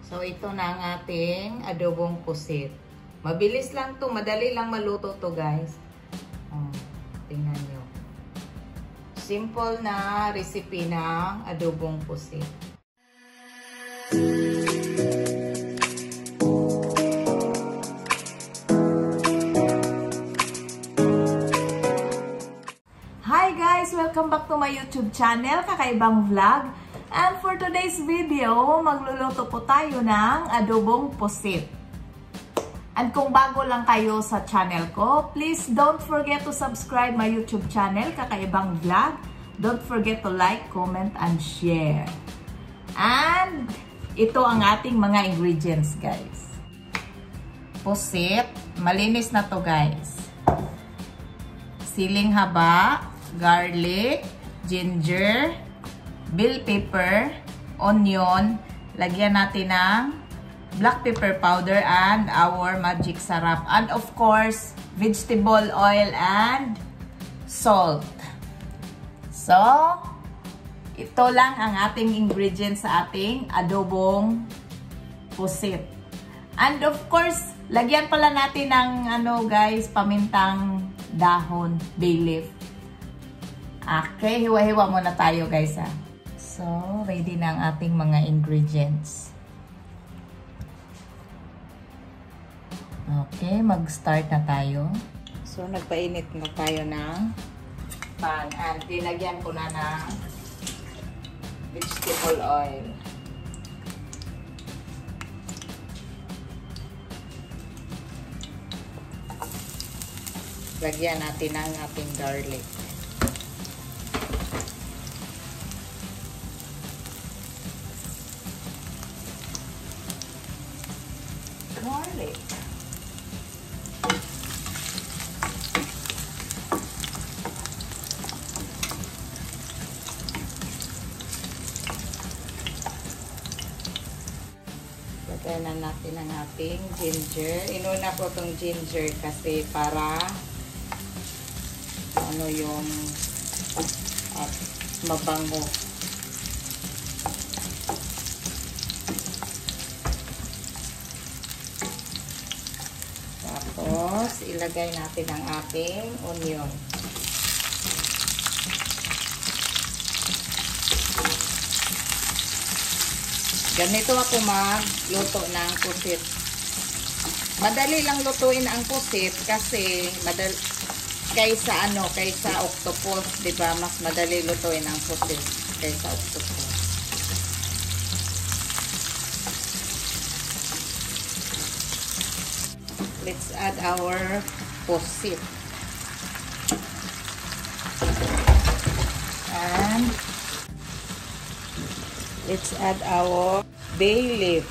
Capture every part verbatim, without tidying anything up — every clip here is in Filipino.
So, ito na ang ating adobong pusit. Mabilis lang to, madali lang maluto to, guys. Oh, tingnan nyo. Simple na recipe ng adobong pusit. Hi guys! Welcome back to my YouTube channel, Kakaibang Vlog. And for today's video, magluluto po tayo ng adobong pusit. And kung bago lang kayo sa channel ko, please don't forget to subscribe my YouTube channel, Kakaibang Vlog. Don't forget to like, comment, and share. And ito ang ating mga ingredients, guys. Pusit. Malinis na to, guys. Siling haba, garlic, ginger, bell pepper, onion, lagyan natin ng black pepper powder and our magic sarap. And of course, vegetable oil and salt. So, ito lang ang ating ingredients sa ating adobong pusit. And of course, lagyan pala natin ng ano guys, pamintang dahon, bay leaf. Okay, hiwa-hiwa muna tayo guys ha. So, ready na ang ating mga ingredients. Okay, mag-start na tayo. So, nagpainit na tayo ng pan. And dinagyan ko na ng vegetable oil. Lagyan natin ang ating garlic. Garlic. Lagyan na natin ang ating ginger. Inuna ko itong ginger kasi para ano yung at mabango. Tapos, ilagay natin ang ating onion. Ganito ako magluto ng pusit. Madali lang lutuin ang pusit kasi madali kaysa ano, kaysa octopus, 'di ba? Mas madali lutuin ang pusit kaysa octopus. Let's add our pusit. And let's add our bay leaf.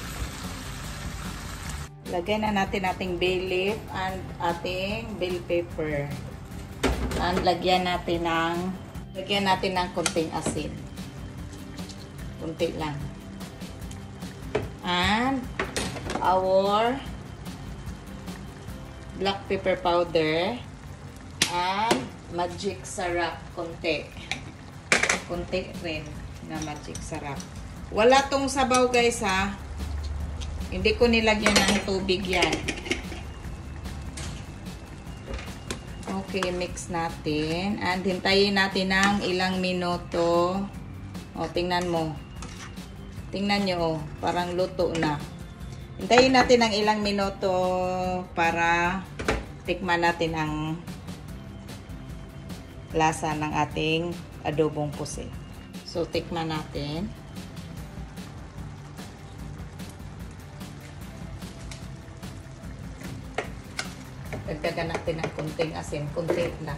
Lagay na natin ating bay leaf and ating bell pepper. And lagyan natin ng lagyan natin ng konting asin. Kunti lang. And our black pepper powder and magic sarap konti. Konti rin na magic sarap. Wala tong sabaw guys ha. Hindi ko nilagyan ng tubig yan. Okay, mix natin. And hintayin natin ng ilang minuto. O, tingnan mo. Tingnan nyo, oh, parang luto na. Hintayin natin ng ilang minuto para tikman natin ang lasa ng ating adobong pusit. So, tikman natin. Dagdagan natin ng kunting asin, kunti lang.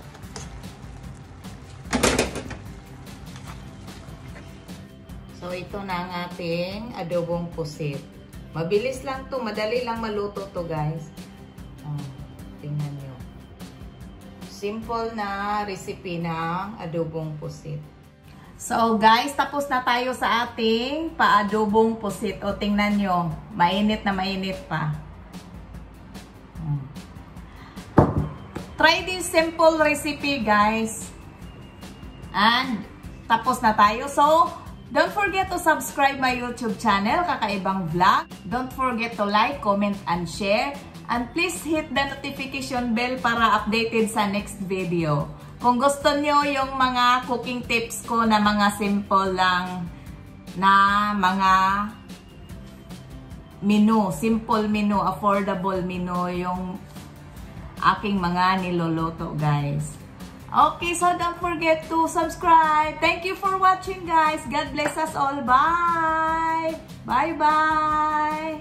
So, ito na ang ating adobong pusit. Mabilis lang to, madali lang maluto to guys. Oh, tingnan nyo. Simple na recipe ng adobong pusit. So guys, tapos na tayo sa ating paadobong pusit. O tingnan nyo, mainit na mainit pa. Try this simple recipe guys. And tapos na tayo. So, Don't forget to subscribe my YouTube channel, Kakaibang Vlog. Don't forget to like, comment, and share. And please hit the notification bell para updated sa next video. Kung gusto nyo yung mga cooking tips ko na mga simple lang na mga menu, simple menu, affordable menu yung aking mga niloloto, guys. Okay, so don't forget to subscribe. Thank you for watching, guys. God bless us all. Bye! Bye-bye!